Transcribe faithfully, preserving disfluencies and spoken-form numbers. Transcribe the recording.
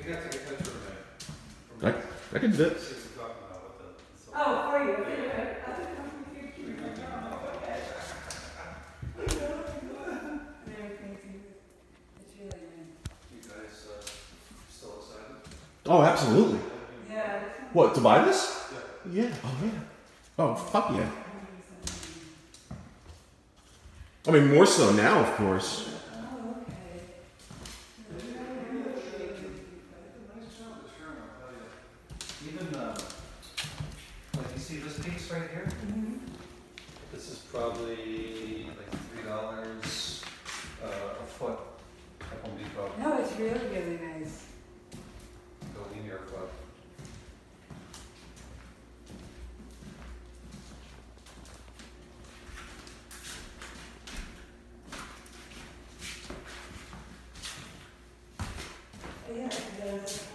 You gotta take a picture of I, me. I can do that. Oh, for you. Okay. You guys uh, still excited? Oh, absolutely. Yeah. What, to buy this? Yeah. Yeah. Oh, yeah. Oh, fuck yeah. I mean, more so now, of course. Oh, okay. Even, uh, like you see this piece right here? Mm-hmm. This is probably like three dollars uh, a foot at Home Depot. No, it's really, really nice. The linear foot. Yeah, it does.